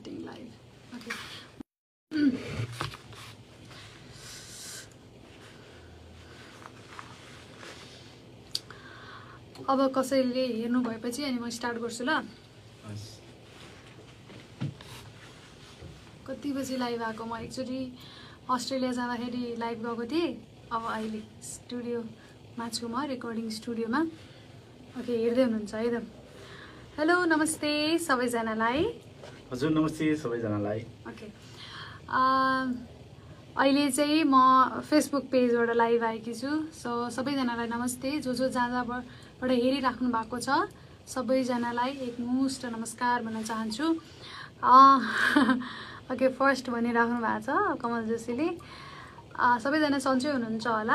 starting live. Okay. अब कसैले हेर्नु भएपछि अनि म स्टार्ट गर्छु ल. कति बजी लाइभ आएको? म एक्चुअली अस्ट्रेलिया जाँदाखेरि लाइभ गएको थिएँ. अब अहिले स्टुडियोमा छु म, रेकर्डिङ स्टुडियोमा. ओके, हेर्दै हुनुहुन्छ है त? हेलो, नमस्ते सबैजनालाई. हजुर नमस्ते सबैजनालाई. ओके, अहिले चाहिँ म फेसबुक पेजबाट लाइभ आएकी छु. सो सबैजनालाई नमस्ते. जो जहाँ जहाँबाट हेरिराख्नु भएको छ सबैजनालाई एकमुष्ट नमस्कार भन्न चाहन्छु. ओके, फर्स्ट भनिराख्नु भएको छ कमल जोशीले. सबैजना सन्चै हुनुहुन्छ होला.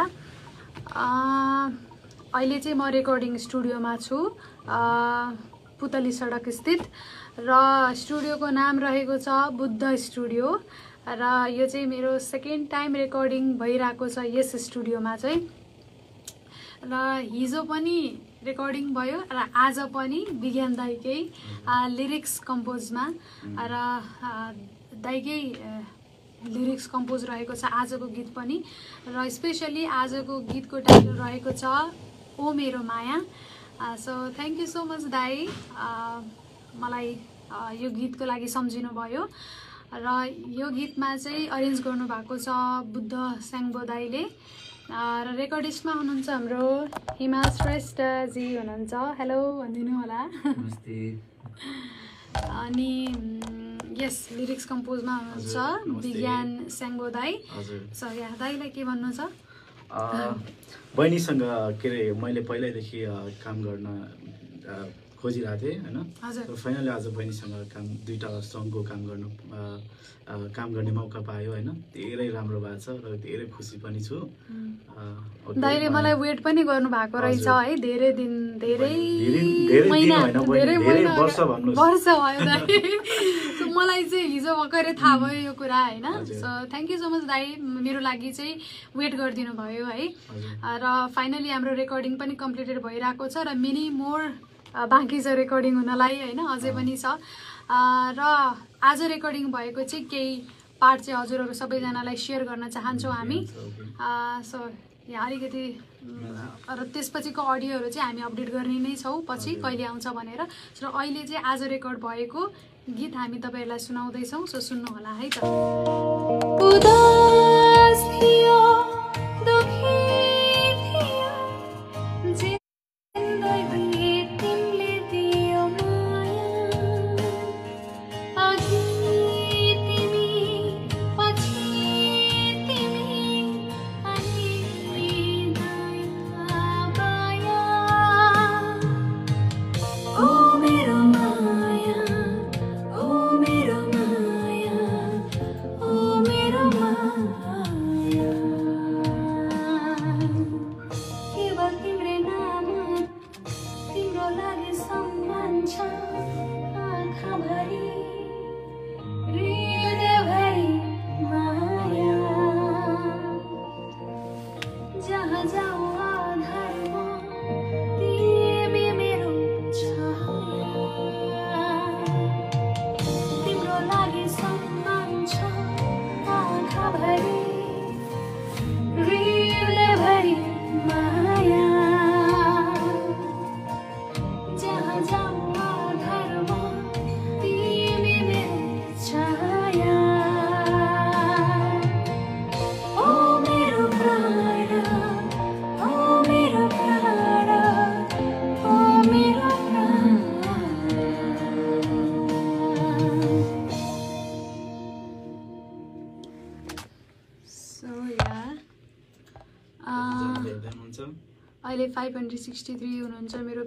अहिले चाहिँ म रेकर्डिङ स्टुडियोमा छु, पुतली सडक स्थित, र स्टुडियोको नाम रहेको छ बुद्ध स्टुडियो. र यो चाहिँ मेरो सेकेन्ड टाइम रेकर्डिङ भइरहेको छ यस स्टुडियोमा चाहिँ. र हिजो पनि रेकर्डिङ भयो र आज पनि विज्ञान दाइकै लिरिक्स कम्पोजमा, र दाइकै लिरिक्स कम्पोज रहेको छ आजको गीत पनि. र स्पेसली आजको गीतको टाइटल रहेको छ ओ मेरो माया. So thank you so much दाई, मलाई यो गीतको लागि सम्झिनु भयो. र यो गीतमा चाहिँ अरेन्ज गर्नुभएको छ बुद्ध स्याङ्बो दाईले, र रेकर्डिस्टमा हुनुहुन्छ हाम्रो हिमा श्रेष्ठजी हुनुहुन्छ. हेलो भनिदिनु होला. नमस्ते. अनि यस लिरिक्स कम्पोजमा हुनुहुन्छ विज्ञान स्याङ्बो दाई. सो यहाँ दाईलाई के भन्नु छ? बहिनीसँग के अरे मैले पहिल्यैदेखि काम गर्न खोजिरहेको थिएँ होइन. फाइनली आज बहिनीसँग दुईवटा सङको काम गर्ने मौका पायो होइन. धेरै राम्रो भएको छ र धेरै खुसी पनि छु. दाइले मलाई वेट पनि गर्नु भएको रहेछ है, धेरै दिन, धेरै वर्ष भयो दाइ. सो मलाई चाहिँ हिजो भर्खरै थाहा भयो यो कुरा होइन. So thank you so much दाइ, मेरो लागि चाहिँ वेट गरिदिनु भयो है. र फाइनली हाम्रो रेकर्डिङ पनि कम्प्लिटेड भइरहेको छ र मेनी मोर बाँकी छ रेकर्डिङ हुनलाई होइन, अझै पनि छ. र आज रेकर्डिङ भएको चाहिँ केही पार्ट चाहिँ हजुरहरू सबैजनालाई सेयर गर्न चाहन्छौँ हामी. सो यहाँ अलिकति, र त्यसपछिको अडियोहरू चाहिँ हामी अपडेट गर्ने नै छौँ पछि कहिले आउँछ भनेर. र अहिले चाहिँ आज रेकर्ड भएको गीत हामी तपाईँहरूलाई सुनाउँदैछौँ. सो सुन्नु होला है त. अहिले 563 हुनुहुन्छ मेरो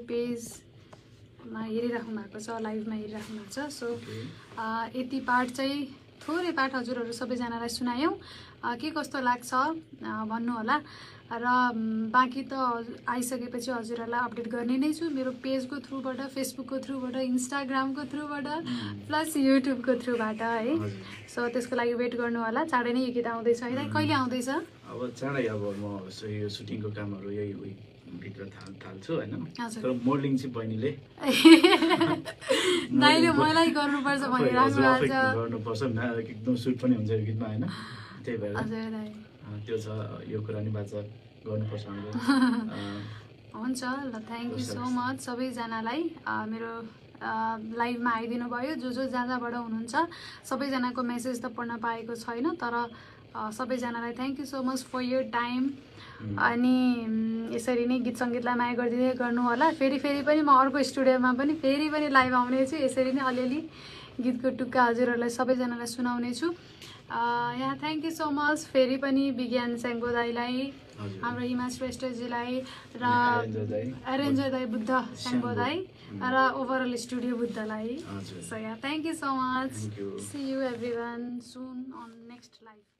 पेजमा हेरिराख्नु भएको छ, लाइभमा हेरिराख्नु भएको छ. सो यति पार्ट चाहिँ थोरै पार्ट हजुरहरू सबैजनालाई सुनायौँ. के कस्तो लाग्छ भन्नु होला. र बाँकी त आइसकेपछि हजुरहरूलाई अपडेट गर्ने नै छु मेरो पेजको थ्रुबाट, फेसबुकको थ्रुबाट, इन्स्टाग्रामको थ्रुबाट, प्लस युट्युबको थ्रुबाट है. सो त्यसको लागि वेट गर्नु होला. चाँडै नै यो गीत आउँदैछ है. कहिले आउँदैछ? अब चाँडै, अब म यो सुटिङको कामहरू यही भित्र थाल्छु होइन हजुर। तर मोडलिङ चाहिँ बहिनीले दाइले मलाई गर्नुपर्छ भन्ने राम्रो लाग्छ गर्नुपर्छ एकदम सुट पनि हुन्छ यो गीतमा होइन त्यही भएर हजुर दाइ त्यो छ यो कुरा नि बाचा गर्नुपर्छ हामीले हुन्छ ल थ्याङ्क यू सो मच सबैजनालाई मेरो लाइभमा आइदिनु भयो जो जहाँ जहाँबाट हुनुहुन्छ सबैजनाको मेसेज त पढ्न पाएको छैन तर सबैजनालाई thank you so much for your time अनि यसरी नै गीत सङ्गीतलाई माया गरिदिँदै गर्नु होला फेरि पनि म अर्को स्टुडियोमा पनि फेरि पनि लाइभ आउनेछु यसरी नै अलिअलि गीतको टुक्का हजुरहरूलाई सबैजनालाई सुनाउने छु यहाँ थ्याङ्क यू सो मच फेरि पनि विज्ञान सेङ्गो दाईलाई हाम्रो हिमा श्रेष्ठजीलाई र एरेन्जर दाई बुद्ध सेङ्गो दाई र ओभरअल स्टुडियो बुद्धलाई सो यहाँ thank you so much see you everyone soon on next live